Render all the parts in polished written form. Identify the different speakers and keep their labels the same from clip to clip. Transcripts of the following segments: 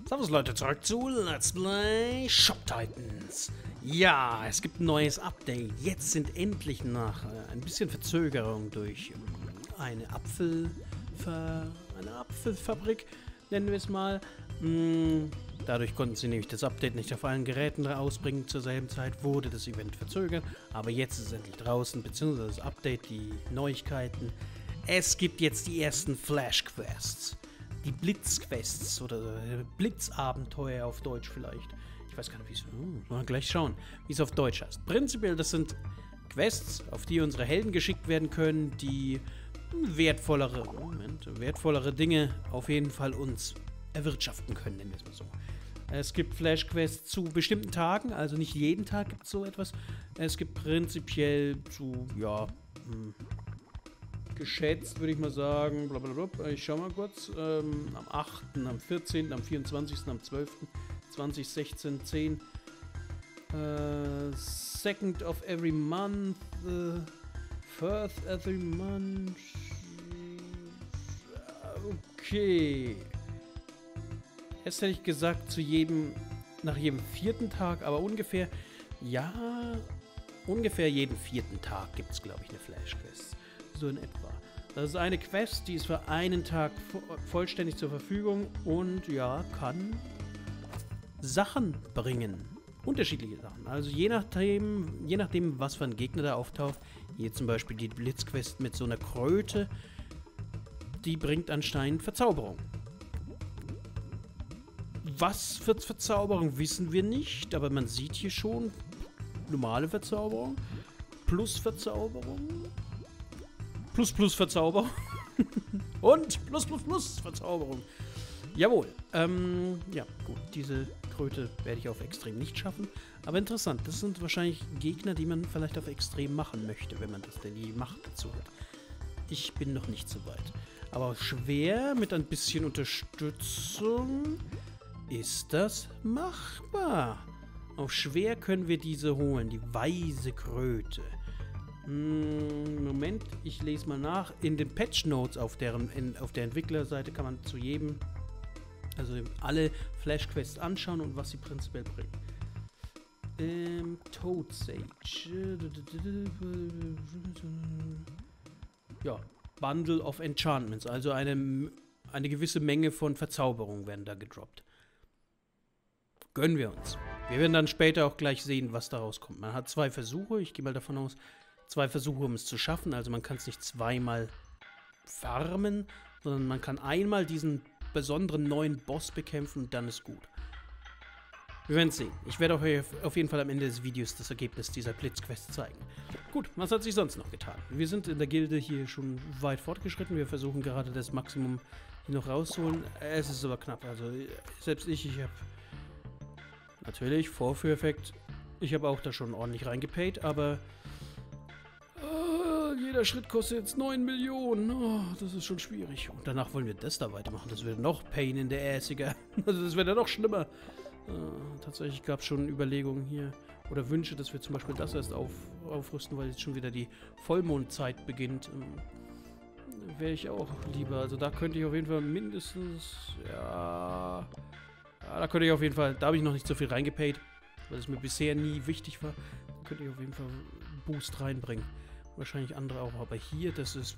Speaker 1: Servus Leute, zurück zu Let's Play Shop Titans. Ja, es gibt ein neues Update. Jetzt sind endlich nach ein bisschen Verzögerung durch eine Apfelfabrik, nennen wir es mal. Dadurch konnten sie nämlich das Update nicht auf allen Geräten rausbringen. Zur selben Zeit wurde das Event verzögert. Aber jetzt ist es endlich draußen, beziehungsweise das Update, die Neuigkeiten. Es gibt jetzt die ersten Flash-Quests. Die Blitzquests oder Blitzabenteuer auf Deutsch vielleicht. Ich weiß gar nicht, wie es... mal gleich schauen, wie es auf Deutsch heißt. Prinzipiell, das sind Quests, auf die unsere Helden geschickt werden können, die wertvollere Dinge auf jeden Fall uns erwirtschaften können, nennen wir es mal so. Es gibt Flash-Quests zu bestimmten Tagen, also nicht jeden Tag gibt es so etwas. Es gibt prinzipiell zu, ja... geschätzt, würde ich mal sagen, blablabla. Ich schau mal kurz, am 8., am 14., am 24., am 12., 2016, 10, 2nd of every month, 1st every month, okay. Jetzt hätte ich gesagt, nach jedem 4. Tag, aber ungefähr, ja, ungefähr jeden 4. Tag gibt es, glaube ich, eine Flash-Quest. So in etwa. Das ist eine Quest, die ist für einen Tag vollständig zur Verfügung und ja, kann Sachen bringen. Unterschiedliche Sachen. Also je nachdem, was für ein Gegner da auftaucht. Hier zum Beispiel die Blitzquest mit so einer Kröte. Die bringt anscheinend Verzauberung. Was für Verzauberung wissen wir nicht, aber man sieht hier schon normale Verzauberung, plus Verzauberung. Plus Verzauberung. Und plus Verzauberung. Jawohl. Ja, gut. Diese Kröte werde ich auf Extrem nicht schaffen. Aber interessant. Das sind wahrscheinlich Gegner, die man vielleicht auf Extrem machen möchte, wenn man das denn die Macht dazu hat. Ich bin noch nicht so weit. Aber schwer, mit ein bisschen Unterstützung, ist das machbar. Auf schwer können wir diese holen. Die weise Kröte. Moment, ich lese mal nach. In den Patch Notes auf der Entwicklerseite kann man zu jedem, also alle Flash Quests anschauen und was sie prinzipiell bringen. Toad Sage. Ja, Bundle of Enchantments, also eine gewisse Menge von Verzauberungen werden da gedroppt. Gönnen wir uns. Wir werden dann später auch gleich sehen, was daraus kommt. Man hat 2 Versuche, ich gehe mal davon aus, 2 Versuche, um es zu schaffen. Also man kann es nicht zweimal farmen, sondern man kann einmal diesen besonderen neuen Boss bekämpfen und dann ist gut. Wir werden es sehen. Ich werde euch auf jeden Fall am Ende des Videos das Ergebnis dieser Blitzquest zeigen. Gut, was hat sich sonst noch getan? Wir sind in der Gilde hier schon weit fortgeschritten. Wir versuchen gerade das Maximum hier noch rauszuholen. Es ist aber knapp. Also selbst ich habe natürlich Vorführeffekt. Ich habe auch da schon ordentlich reingepayt, aber jeder Schritt kostet jetzt 9 Millionen. Oh, das ist schon schwierig. Und danach wollen wir das da weitermachen. Das wird noch Pain in der Assiger. Also das wird ja noch schlimmer. Tatsächlich gab es schon Überlegungen hier oder Wünsche, dass wir zum Beispiel das erst aufrüsten, weil jetzt schon wieder die Vollmondzeit beginnt. Wäre ich auch lieber. Also da könnte ich auf jeden Fall mindestens, ja, da könnte ich auf jeden Fall, da habe ich noch nicht so viel reingepayt, weil es mir bisher nie wichtig war. Da könnte ich auf jeden Fall einen Boost reinbringen. Wahrscheinlich andere auch, aber hier, das ist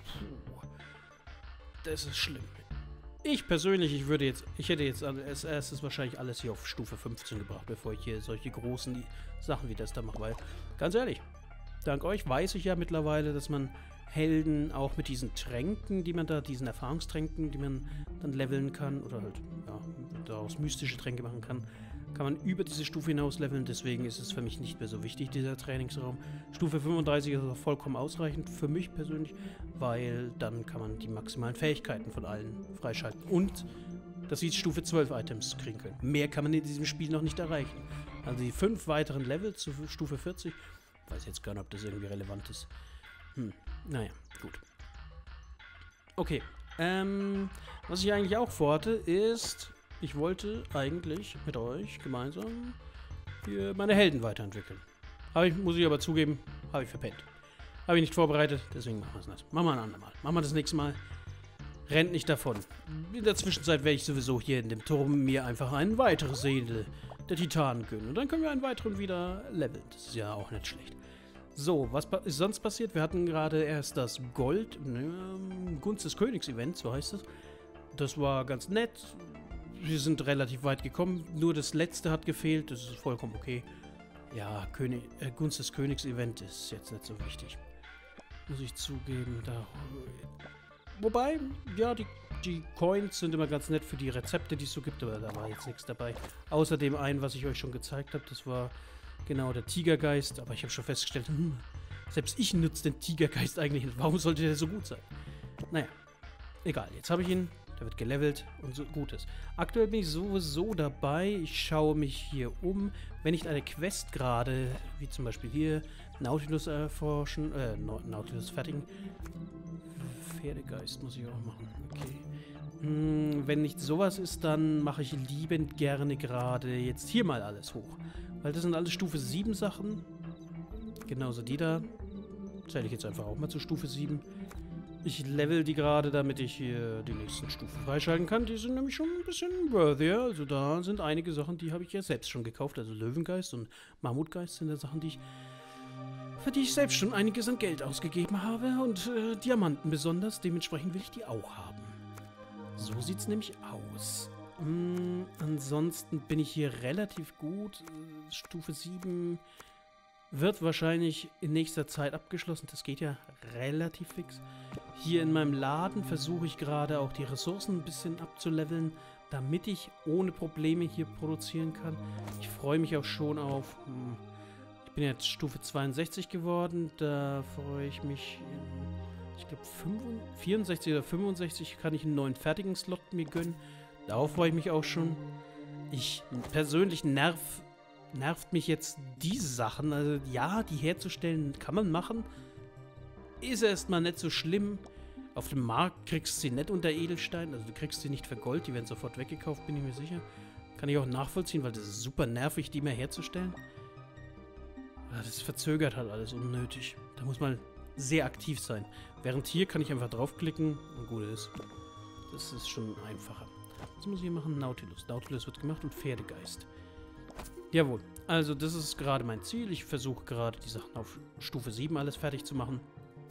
Speaker 1: schlimm. Ich persönlich, ich hätte jetzt als erstes wahrscheinlich alles hier auf Stufe 15 gebracht, bevor ich hier solche großen Sachen wie das da mache, weil, ganz ehrlich, dank euch weiß ich ja mittlerweile, dass man Helden auch mit diesen Tränken, diesen Erfahrungstränken, die man dann leveln kann, oder halt, ja, daraus mystische Tränke machen kann man über diese Stufe hinaus leveln, deswegen ist es für mich nicht mehr so wichtig, dieser Trainingsraum. Stufe 35 ist auch vollkommen ausreichend für mich persönlich, weil dann kann man die maximalen Fähigkeiten von allen freischalten und dass sie Stufe 12 Items kriegen können. Mehr kann man in diesem Spiel noch nicht erreichen. Also die 5 weiteren Level zu Stufe 40, ich weiß jetzt gar nicht, ob das irgendwie relevant ist. Naja, gut. Okay, was ich eigentlich auch vorhatte, ist... Ich wollte eigentlich mit euch gemeinsam hier meine Helden weiterentwickeln. Muss ich aber zugeben, habe ich verpennt. Habe ich nicht vorbereitet, deswegen machen wir es nicht. Machen wir ein andermal. Machen wir das nächste Mal. rennt nicht davon. In der Zwischenzeit werde ich sowieso hier in dem Turm mir einfach eine weitere Seele der Titanen gönnen. Und dann können wir einen weiteren wieder leveln. Das ist ja auch nicht schlecht. So, was ist sonst passiert? Wir hatten gerade erst das Gold, Gunst des Königs Event, so heißt es. Das war ganz nett. Wir sind relativ weit gekommen. Nur das letzte hat gefehlt. Das ist vollkommen okay. Ja, Gunst des Königs Event ist jetzt nicht so wichtig. Muss ich zugeben. Wobei, ja, die Coins sind immer ganz nett für die Rezepte, die es so gibt, aber da war jetzt nichts dabei. Außerdem ein, was ich euch schon gezeigt habe, das war genau der Tigergeist. Aber ich habe schon festgestellt, selbst ich nutze den Tigergeist eigentlich nicht. Warum sollte der so gut sein? Naja, egal. Jetzt habe ich ihn. Der wird gelevelt und so gut ist. Aktuell bin ich sowieso dabei. Ich schaue mich hier um. Wenn ich eine Quest gerade, wie zum Beispiel hier, Nautilus erforschen, Nautilus fertigen. Pferdegeist muss ich auch machen. Okay. Wenn nicht sowas ist, dann mache ich liebend gerne gerade jetzt hier mal alles hoch. Weil das sind alles Stufe 7 Sachen. Genauso die da. Zähle ich jetzt einfach auch mal zu Stufe 7. Ich level die gerade, damit ich hier die nächsten Stufen freischalten kann. Die sind nämlich schon ein bisschen worthier. Also da sind einige Sachen, die habe ich ja selbst schon gekauft. Also Löwengeist und Mammutgeist sind ja Sachen, für die ich selbst schon einiges an Geld ausgegeben habe. Und Diamanten besonders. Dementsprechend will ich die auch haben. So sieht es nämlich aus. Ansonsten bin ich hier relativ gut. Stufe 7 wird wahrscheinlich in nächster Zeit abgeschlossen. Das geht ja relativ fix. Hier in meinem Laden versuche ich gerade auch die Ressourcen ein bisschen abzuleveln, damit ich ohne Probleme hier produzieren kann. Ich freue mich auch schon auf... Ich bin jetzt Stufe 62 geworden. Da freue ich mich... Ich glaube 64 oder 65 kann ich einen neuen fertigen Slot mir gönnen. Darauf freue ich mich auch schon. Ich persönlich nervt mich jetzt diese Sachen. Also ja, die herzustellen kann man machen. Ist erstmal nicht so schlimm. Auf dem Markt kriegst du sie nicht unter Edelstein. Also du kriegst sie nicht für Gold. Die werden sofort weggekauft, bin ich mir sicher. Kann ich auch nachvollziehen, weil das ist super nervig, die mehr herzustellen. Aber das verzögert halt alles unnötig. Da muss man sehr aktiv sein. Während hier kann ich einfach draufklicken und gut ist. Das ist schon einfacher. Was muss ich hier machen? Nautilus. Nautilus wird gemacht und Pferdegeist. Jawohl, also das ist gerade mein Ziel. Ich versuche gerade die Sachen auf Stufe 7 alles fertig zu machen.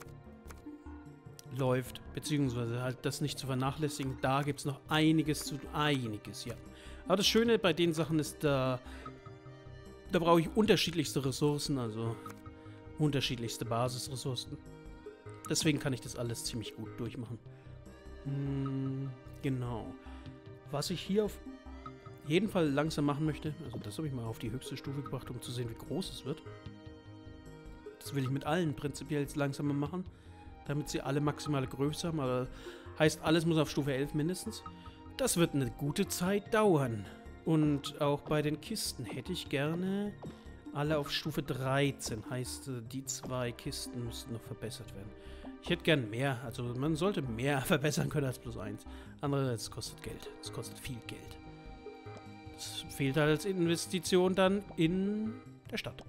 Speaker 1: Läuft, beziehungsweise halt das nicht zu vernachlässigen. Da gibt es noch einiges, ja. Aber das Schöne bei den Sachen ist, da brauche ich unterschiedlichste Ressourcen, also unterschiedlichste Basisressourcen. Deswegen kann ich das alles ziemlich gut durchmachen. Genau. Was ich hier auf jeden Fall langsam machen möchte, also das habe ich mal auf die höchste Stufe gebracht, um zu sehen, wie groß es wird. Das will ich mit allen prinzipiell jetzt langsamer machen, damit sie alle maximale Größe haben, aber heißt, alles muss auf Stufe 11 mindestens. Das wird eine gute Zeit dauern. Und auch bei den Kisten hätte ich gerne alle auf Stufe 13, heißt, die 2 Kisten müssten noch verbessert werden. Ich hätte gern mehr, also man sollte mehr verbessern können als plus 1. Andererseits kostet Geld, es kostet viel Geld. Das fehlt halt als Investition dann in der Stadt.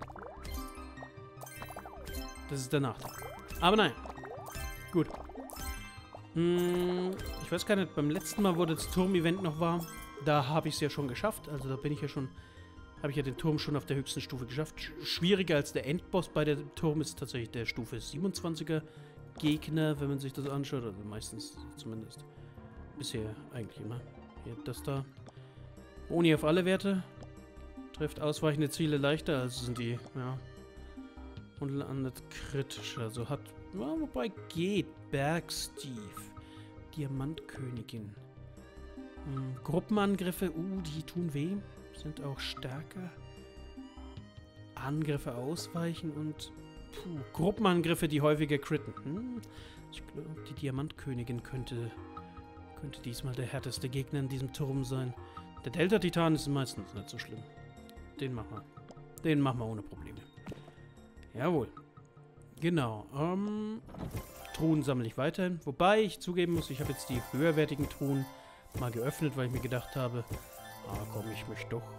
Speaker 1: Das ist der Nachteil. Aber nein. Gut. Ich weiß gar nicht, beim letzten Mal, wo das Turm-Event noch war, da habe ich es ja schon geschafft. Also da bin ich ja schon, habe ich ja den Turm schon auf der höchsten Stufe geschafft. Schwieriger als der Endboss bei der Turm ist tatsächlich der Stufe 27er Gegner, wenn man sich das anschaut. Also meistens zumindest. Bisher eigentlich immer. Hier, das da. Ohne auf alle Werte. Trifft ausweichende Ziele leichter, also sind die, ja. Und landet kritisch. Also hat, ja, wobei geht. Bergsteve. Diamantkönigin. Gruppenangriffe, die tun weh. Sind auch stärker. Angriffe ausweichen und Gruppenangriffe, die häufiger critten. Ich glaube, die Diamantkönigin könnte diesmal der härteste Gegner in diesem Turm sein. Der Delta-Titan ist meistens nicht so schlimm. Den machen wir. Den machen wir ohne Probleme. Jawohl. Genau. Truhen sammle ich weiterhin. Wobei ich zugeben muss, ich habe jetzt die höherwertigen Truhen mal geöffnet, weil ich mir gedacht habe, komm, ich möchte doch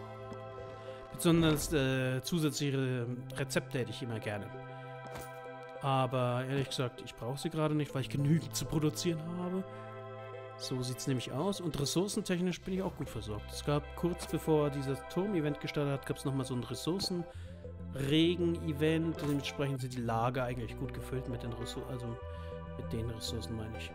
Speaker 1: besonders zusätzliche Rezepte hätte ich immer gerne. Aber ehrlich gesagt, ich brauche sie gerade nicht, weil ich genügend zu produzieren habe. So sieht es nämlich aus. Und ressourcentechnisch bin ich auch gut versorgt. Es gab kurz bevor dieses Turm-Event gestartet hat, gab es nochmal so ein Ressourcen-Regen-Event. Dementsprechend sind die Lager eigentlich gut gefüllt mit den Ressourcen. Also mit den Ressourcen meine ich.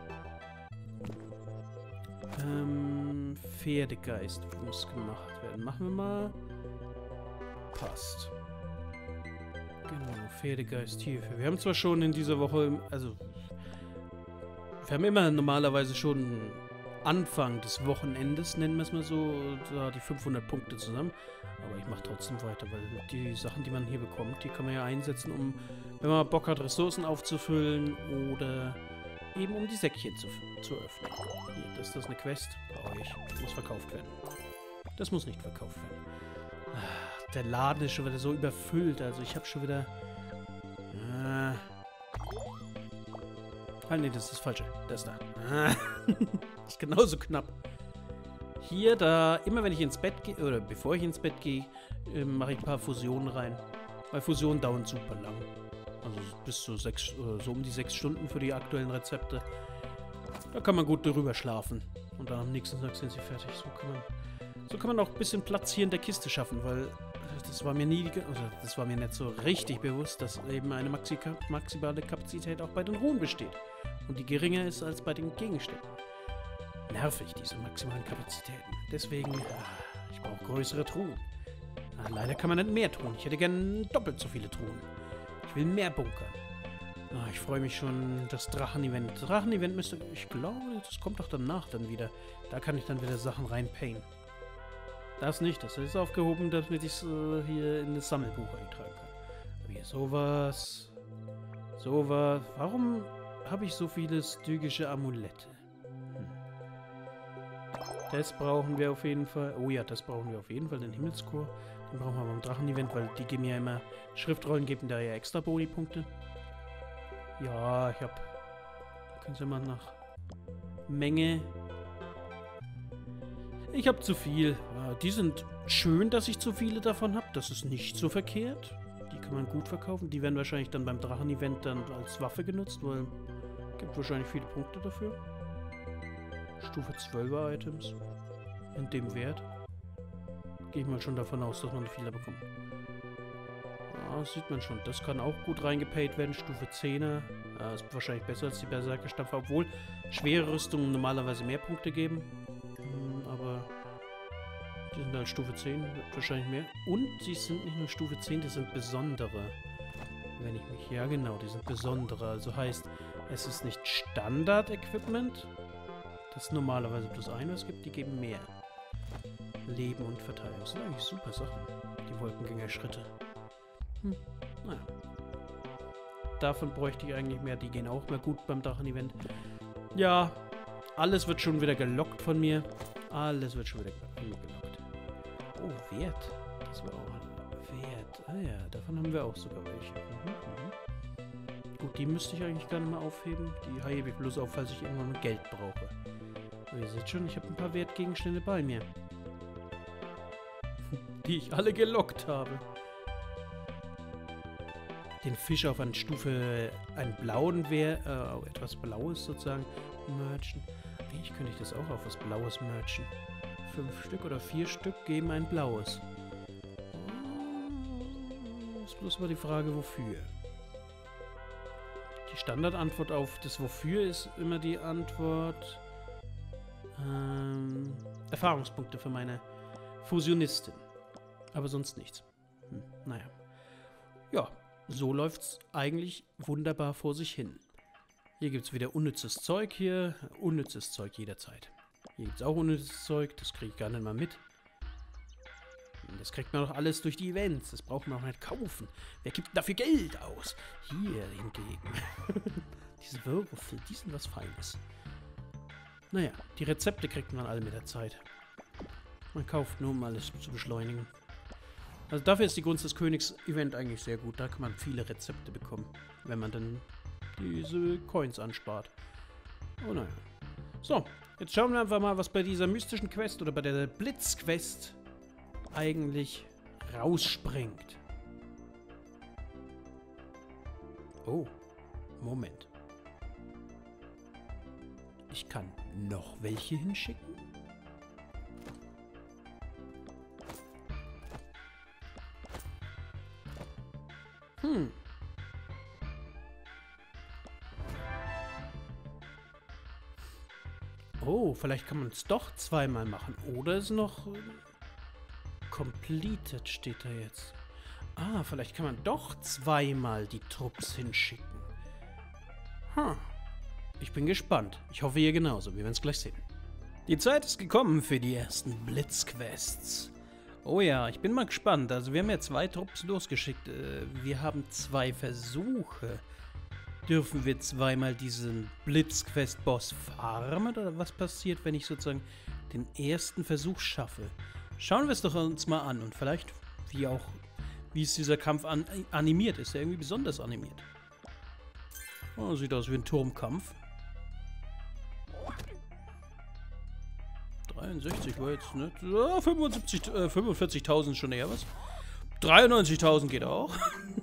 Speaker 1: Pferdegeist muss gemacht werden. Machen wir mal. Passt. Genau, Pferdegeist hierfür. Wir haben zwar schon in dieser Woche, also wir haben immer normalerweise schon Anfang des Wochenendes, nennen wir es mal so, da die 500 Punkte zusammen. Aber ich mache trotzdem weiter, weil die Sachen, die man hier bekommt, die kann man ja einsetzen, um, wenn man Bock hat, Ressourcen aufzufüllen oder eben um die Säckchen zu öffnen. Hier, das ist eine Quest, brauche ich. Muss verkauft werden. Das muss nicht verkauft werden. Der Laden ist schon wieder so überfüllt, also ich habe schon wieder... Ah, nee, das ist das Falsche. Das da. Ist genauso knapp. Hier, da, immer wenn ich ins Bett gehe, oder bevor ich ins Bett gehe, mache ich ein paar Fusionen rein. Weil Fusionen dauern super lang. Also bis zu so um die 6 Stunden für die aktuellen Rezepte. Da kann man gut drüber schlafen. Und dann am nächsten Tag sind sie fertig. So kann man auch ein bisschen Platz hier in der Kiste schaffen, weil das war mir nie, also das war mir nicht so richtig bewusst, dass eben eine maximale Kapazität auch bei den Ruhen besteht. Und die geringer ist als bei den Gegenständen. Nervig, diese maximalen Kapazitäten. Deswegen, ich brauche größere Truhen. Leider kann man nicht mehr tun. Ich hätte gern doppelt so viele Truhen. Ich will mehr bunkern. Ich freue mich schon, das Drachen-Event. Das Drachen-Event müsste, ich glaube, das kommt doch danach dann wieder. Da kann ich dann wieder Sachen reinpayen. Das nicht, das ist aufgehoben, damit ich es hier in das Sammelbuch eintragen kann. Aber hier sowas. Warum habe ich so viele stygische Amulette? Das brauchen wir auf jeden Fall. Oh ja, das brauchen wir auf jeden Fall, den Himmelschor. Den brauchen wir beim Drachen-Event, weil die geben ja immer... Schriftrollen geben da ja extra Boni-Punkte. Ja, ich habe... Können Sie mal nach... Menge... Ich habe zu viel. Die sind schön, dass ich zu viele davon habe. Das ist nicht so verkehrt. Die kann man gut verkaufen. Die werden wahrscheinlich dann beim Drachen-Event dann als Waffe genutzt, weil es gibt wahrscheinlich viele Punkte dafür. Stufe 12er Items. In dem Wert. Gehe ich mal schon davon aus, dass man viele bekommt. Ja, das sieht man schon. Das kann auch gut reingepayt werden. Stufe 10er. Ja, ist wahrscheinlich besser als die Berserker-Stampfer, obwohl schwere Rüstungen normalerweise mehr Punkte geben. Aber die sind halt Stufe 10, wird wahrscheinlich mehr. Und die sind nicht nur Stufe 10, die sind besondere. Wenn ich mich... Ja genau, die sind besondere. Also heißt, es ist nicht Standard-Equipment, das normalerweise plus 1 was gibt, die geben mehr. Leben und Verteidigung. Das sind eigentlich super Sachen. Die Wolkengänger-Schritte. Naja. Davon bräuchte ich eigentlich mehr. Die gehen auch mehr gut beim Drachen-Event. Ja, alles wird schon wieder gelockt von mir. Alles wird schon wieder von mir gelockt. Oh, Wert. Das war auch ein Wert. Ah ja, davon haben wir auch sogar welche. Gut, die müsste ich eigentlich gar nicht mal aufheben. Die hebe ich bloß auf, falls ich irgendwann mal Geld brauche. Aber ihr seht schon, ich habe ein paar Wertgegenstände bei mir. Die ich alle gelockt habe. Den Fisch auf eine Stufe, einen blauen etwas Blaues sozusagen, merchen. Wie könnte ich das auch auf was Blaues merchen? 5 Stück oder 4 Stück geben ein blaues. Ist bloß mal die Frage, wofür. Die Standardantwort auf das Wofür ist immer die Antwort Erfahrungspunkte für meine Fusionistin. Aber sonst nichts. Naja. Ja, so läuft's eigentlich wunderbar vor sich hin. Hier gibt es wieder unnützes Zeug hier. Unnützes Zeug jederzeit. Hier gibt es auch unnützes Zeug. Das kriege ich gar nicht mal mit. Das kriegt man doch alles durch die Events. Das braucht man auch nicht kaufen. Wer gibt dafür Geld aus? Hier hingegen. Diese Würfel, die sind was Feines. Naja, die Rezepte kriegt man alle mit der Zeit. Man kauft nur, um alles zu beschleunigen. Also dafür ist die Gunst des Königs Event eigentlich sehr gut. Da kann man viele Rezepte bekommen, wenn man dann diese Coins anspart. Oh naja. So, jetzt schauen wir einfach mal, was bei dieser mystischen Quest oder bei der Blitzquest eigentlich rausspringt. Oh, Moment. Ich kann noch welche hinschicken? Oh, vielleicht kann man es doch zweimal machen. Oder ist noch completed, steht da jetzt. Ah, vielleicht kann man doch zweimal die Trupps hinschicken. Ich bin gespannt. Ich hoffe, ihr genauso. Wir werden es gleich sehen. Die Zeit ist gekommen für die ersten Blitzquests. Oh ja, ich bin mal gespannt. Also wir haben ja 2 Trupps losgeschickt. Wir haben 2 Versuche. Dürfen wir zweimal diesen Blitzquest-Boss farmen? Oder was passiert, wenn ich sozusagen den ersten Versuch schaffe? Schauen wir es doch uns mal an. Und vielleicht, wie ist dieser Kampf animiert? Ist er irgendwie besonders animiert? Oh, sieht aus wie ein Turmkampf. 63 war jetzt, ne? 45.000 schon eher was. 93.000 geht auch.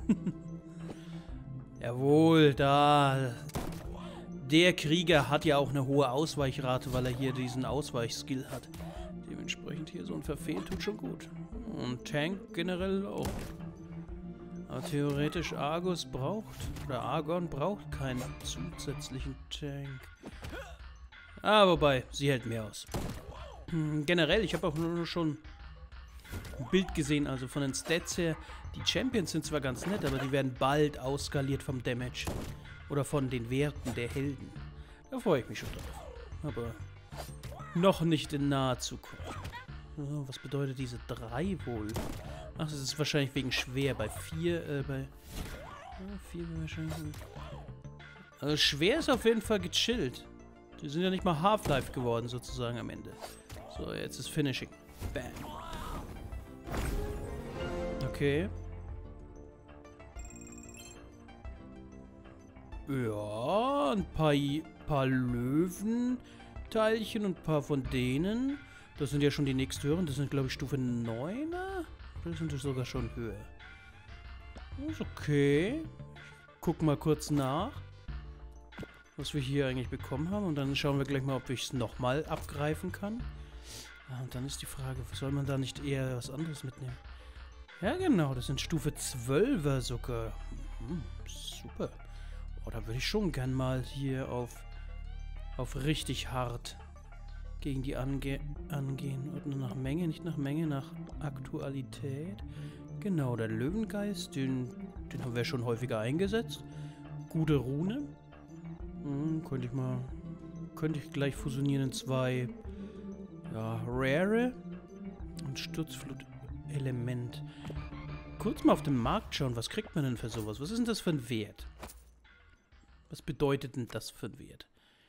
Speaker 1: Jawohl, da. Der Krieger hat ja auch eine hohe Ausweichrate, weil er hier diesen Ausweichskill hat. Dementsprechend hier so ein Verfehlen tut schon gut. Und Tank generell auch. Aber theoretisch Argon braucht keinen zusätzlichen Tank. Wobei, sie hält mehr aus. Generell, ich habe auch nur schon ein Bild gesehen, also von den Stats her. Die Champions sind zwar ganz nett, aber die werden bald ausskaliert vom Damage. Oder von den Werten der Helden. Da freue ich mich schon drauf. Aber noch nicht in naher Zukunft. Oh, was bedeutet diese 3 wohl? Ach, das ist wahrscheinlich wegen schwer. Bei 4, bei 4 wahrscheinlich. Also schwer ist auf jeden Fall gechillt. Die sind ja nicht mal Half-Life geworden, sozusagen am Ende. So, jetzt ist Finishing. Bam. Okay. Ja, ein paar Löwenteilchen und ein paar von denen. Das sind ja schon die nächsthöheren. Das sind, glaube ich, Stufe 9er. Oder sind das sogar schon höher? Das ist okay. Ich guck mal kurz nach, was wir hier eigentlich bekommen haben. Und dann schauen wir gleich mal, ob ich es nochmal abgreifen kann. Und dann ist die Frage, soll man da nicht eher was anderes mitnehmen? Ja, genau. Das sind Stufe 12er sogar. Super. Oh, da würde ich schon gern mal hier auf richtig hart gegen die angehen. Und nur nach Menge, nicht nach Menge, nach Aktualität. Genau, der Löwengeist, den haben wir schon häufiger eingesetzt. Gute Rune. Könnte ich gleich fusionieren in 2, ja, Rare und Sturzflut-Element. Kurz mal auf den Markt schauen, was kriegt man denn für sowas? Was ist denn das für ein Wert? Was bedeutet denn das für ein Wert?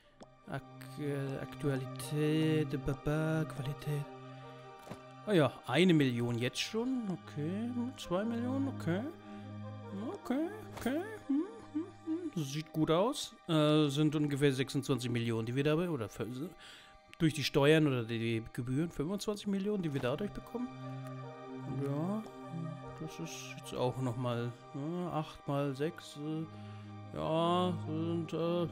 Speaker 1: Aktualität, Qualität. Ah ja, 1 Million jetzt schon. Okay, 2 Millionen, okay. Okay. Das sieht gut aus. Sind ungefähr 26 Millionen, die wir dabei, oder durch die Steuern oder die Gebühren, 25 Millionen, die wir dadurch bekommen. Ja, das ist jetzt auch nochmal 8 mal 6, ja, sind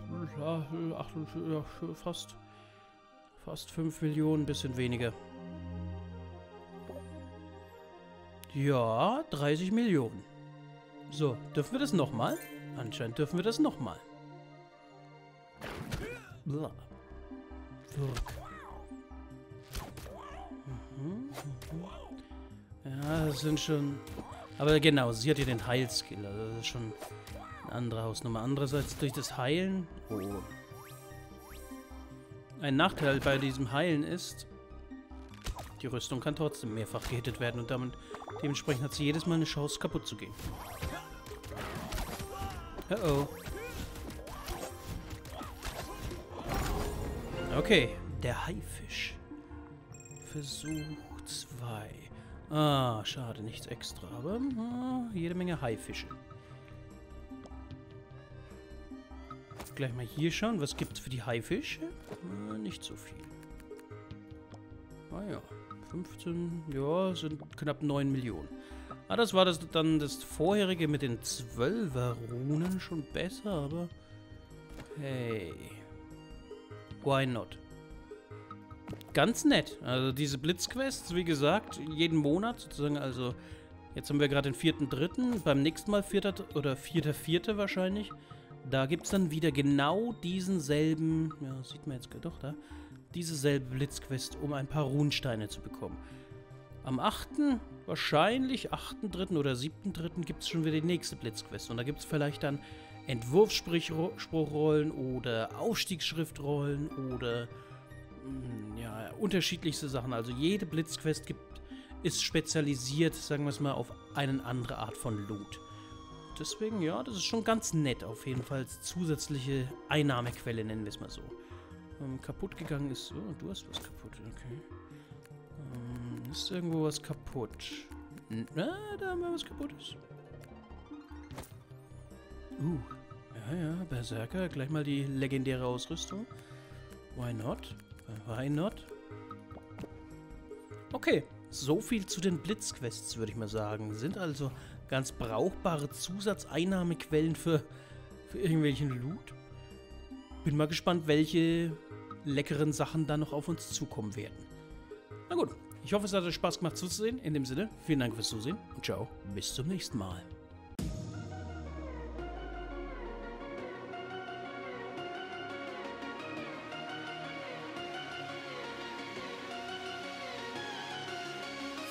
Speaker 1: fast 5 Millionen, bisschen weniger. Ja, 30 Millionen. So, dürfen wir das nochmal? Anscheinend dürfen wir das nochmal. Wirk. Ja, das sind schon... Aber genau, sie hat ja den Heilskill. Also das ist schon eine andere Hausnummer. Andererseits durch das Heilen... Oh. Ein Nachteil bei diesem Heilen ist, die Rüstung kann trotzdem mehrfach gehittet werden und dementsprechend hat sie jedes Mal eine Chance, kaputt zu gehen. Oh. Okay, der Haifisch. Versuch 2. Ah, schade, nichts extra, aber jede Menge Haifische. Gleich mal hier schauen, was gibt's für die Haifische? Nicht so viel. Ah ja, 15, ja, sind knapp 9 Millionen. Ah, das war dann das vorherige mit den 12er Runen schon besser, aber Hey. Why not? Ganz nett. Also diese Blitzquests, wie gesagt, jeden Monat sozusagen, also jetzt haben wir gerade den 4.3., beim nächsten Mal 4. oder 4.4. wahrscheinlich. Da gibt es dann wieder genau diesen selben, ja, sieht man jetzt doch da, diese selbe Blitzquest, um ein paar Runensteine zu bekommen. Am 8., wahrscheinlich 8.3. oder 7.3. gibt es schon wieder die nächste Blitzquest. Und da gibt es vielleicht dann Entwurfsspruchrollen oder Aufstiegsschriftrollen oder ja, unterschiedlichste Sachen. Also jede Blitzquest ist spezialisiert, sagen wir es mal, auf eine andere Art von Loot. Deswegen, ja, das ist schon ganz nett auf jeden Fall als zusätzliche Einnahmequelle, nennen wir es mal so. Kaputt gegangen ist, oh, du hast was kaputt, okay. Ist irgendwo was kaputt? Da haben wir was kaputtes. Ja, Berserker, gleich mal die legendäre Ausrüstung. Why not? Why not? Okay, so viel zu den Blitzquests, würde ich mal sagen. Sind also ganz brauchbare Zusatzeinnahmequellen für irgendwelchen Loot. Bin mal gespannt, welche leckeren Sachen da noch auf uns zukommen werden. Na gut, ich hoffe, es hat euch Spaß gemacht zuzusehen. In dem Sinne, vielen Dank fürs Zusehen und ciao, bis zum nächsten Mal.